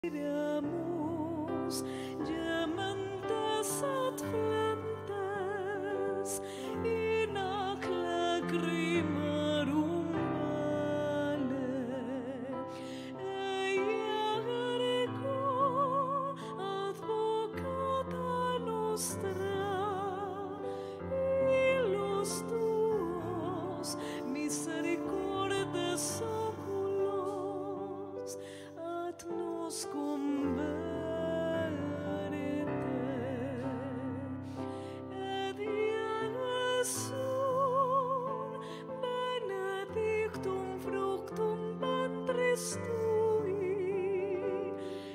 Respiramos llamantes atflantes in ac lacrimarum vale eiago advocata nostra illos tuos misericordes oculos ad nos converite et Iesum benedictum fructum ventris tui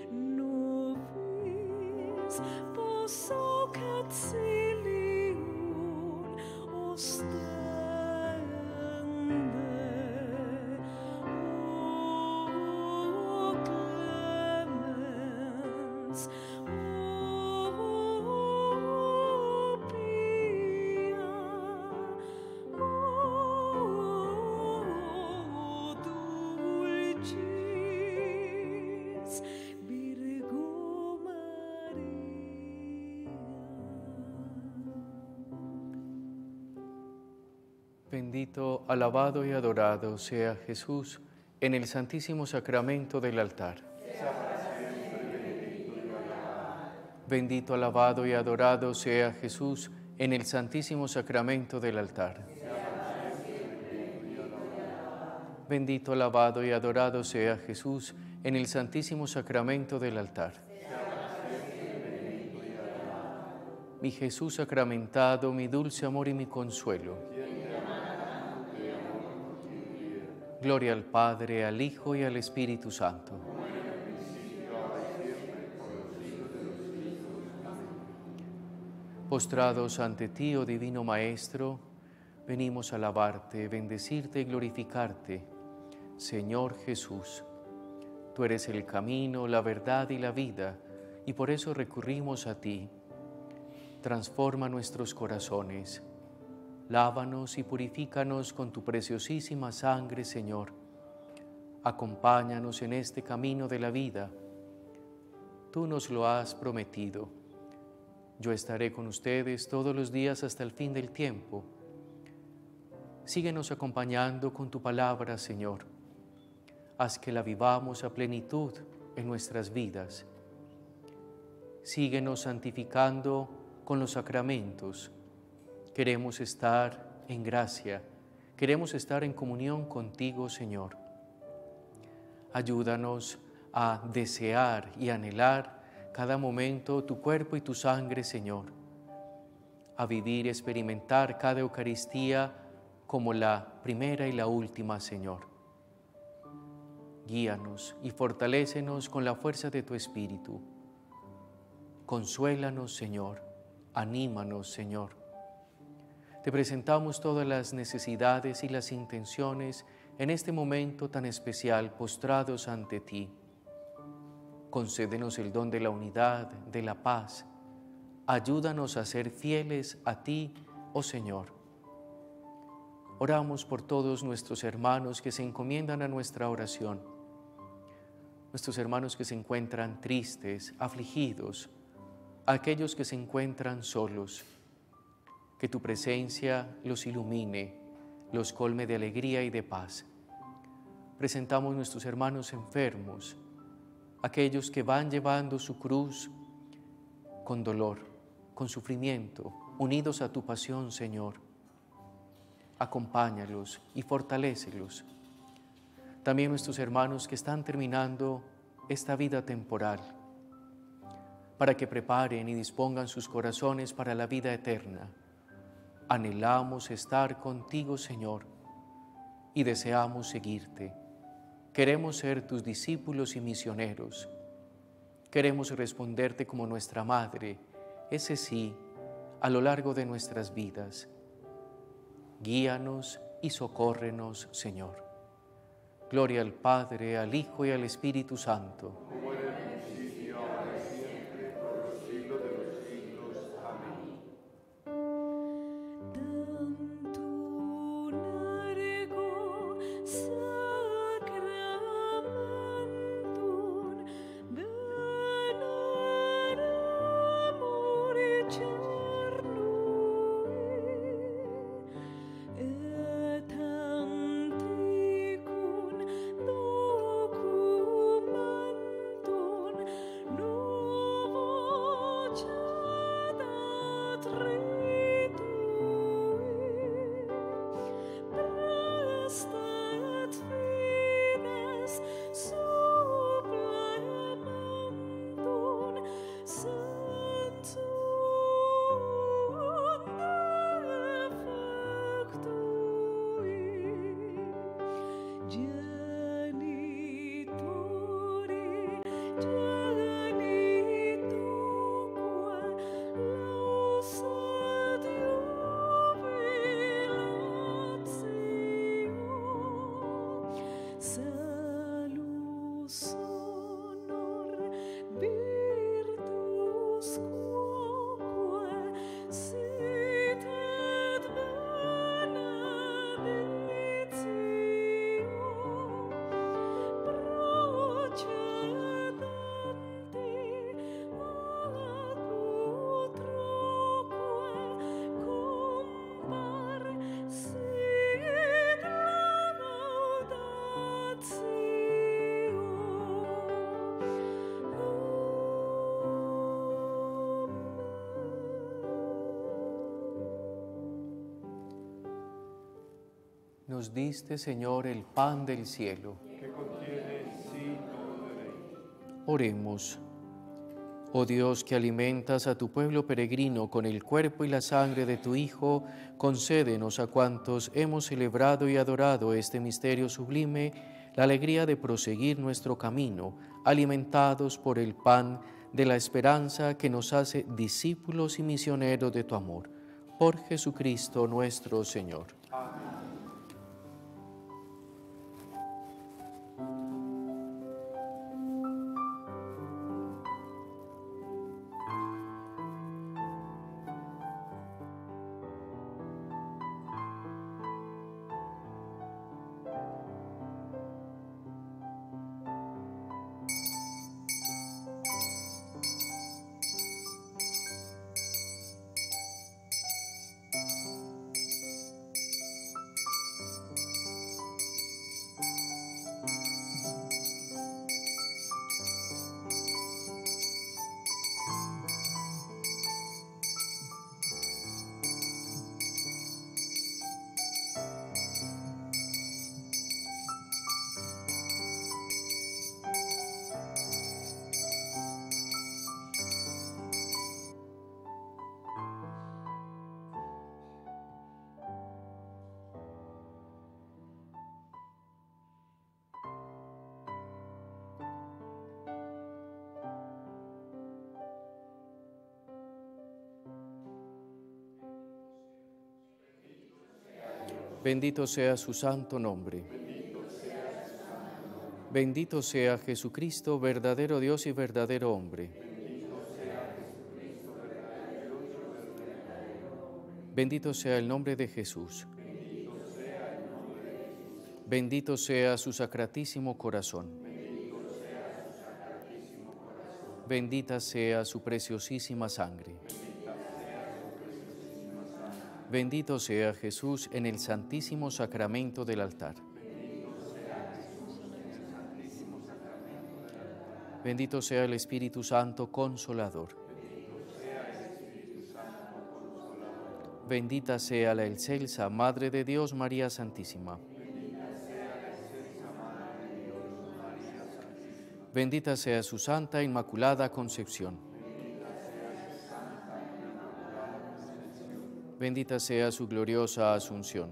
nobis possucat cilium ostende. Bendito, alabado y adorado sea Jesús en el Santísimo Sacramento del altar. Bendito, alabado y adorado sea Jesús en el Santísimo Sacramento del altar. Bendito, alabado y adorado sea Jesús en el Santísimo Sacramento del altar. Mi Jesús sacramentado, mi dulce amor y mi consuelo. Gloria al Padre, al Hijo y al Espíritu Santo. Postrados ante ti, oh Divino Maestro, venimos a alabarte, bendecirte y glorificarte. Señor Jesús, tú eres el camino, la verdad y la vida, y por eso recurrimos a ti. Transforma nuestros corazones. Lávanos y purifícanos con tu preciosísima sangre, Señor. Acompáñanos en este camino de la vida. Tú nos lo has prometido. Yo estaré con ustedes todos los días hasta el fin del tiempo. Síguenos acompañando con tu palabra, Señor. Haz que la vivamos a plenitud en nuestras vidas. Síguenos santificando con los sacramentos. Queremos estar en gracia, queremos estar en comunión contigo, Señor. Ayúdanos a desear y anhelar cada momento tu cuerpo y tu sangre, Señor. A vivir y experimentar cada Eucaristía como la primera y la última, Señor. Guíanos y fortalécenos con la fuerza de tu Espíritu. Consuélanos, Señor. Anímanos, Señor. Te presentamos todas las necesidades y las intenciones en este momento tan especial, postrados ante ti. Concédenos el don de la unidad, de la paz. Ayúdanos a ser fieles a ti, oh Señor. Oramos por todos nuestros hermanos que se encomiendan a nuestra oración. Nuestros hermanos que se encuentran tristes, afligidos, aquellos que se encuentran solos. Que tu presencia los ilumine, los colme de alegría y de paz. Presentamos nuestros hermanos enfermos, aquellos que van llevando su cruz con dolor, con sufrimiento, unidos a tu pasión, Señor. Acompáñalos y fortalécelos. También nuestros hermanos que están terminando esta vida temporal, para que preparen y dispongan sus corazones para la vida eterna. Anhelamos estar contigo, Señor, y deseamos seguirte. Queremos ser tus discípulos y misioneros. Queremos responderte como nuestra Madre, ese sí, a lo largo de nuestras vidas. Guíanos y socórrenos, Señor. Gloria al Padre, al Hijo y al Espíritu Santo. Como era en el principio, ahora y siempre, por los siglos de los siglos. Amén. Tantum ergo sacramentum nos diste, Señor, el pan del cielo. que contiene en sí todo deleite. Oremos. Oh Dios, que alimentas a tu pueblo peregrino con el cuerpo y la sangre de tu Hijo, concédenos a cuantos hemos celebrado y adorado este misterio sublime la alegría de proseguir nuestro camino, alimentados por el pan de la esperanza que nos hace discípulos y misioneros de tu amor. Por Jesucristo nuestro Señor. Bendito sea su santo nombre. Bendito sea Jesucristo, verdadero Dios y verdadero hombre. Bendito sea el nombre de Jesús. Bendito sea su sacratísimo corazón. Bendita sea su preciosísima sangre. Bendito sea Jesús en el santísimo sacramento del altar. Bendito sea el Espíritu Santo Consolador. Bendita sea la excelsa Madre de Dios, María Santísima. Bendita sea su Santa Inmaculada Concepción. Bendita sea su gloriosa Asunción.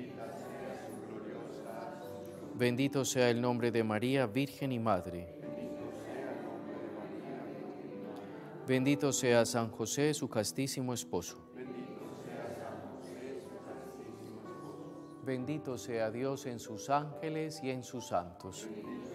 Bendito sea el nombre de María, Virgen y Madre. Bendito sea San José, su castísimo esposo. Bendito sea Dios en sus ángeles y en sus santos.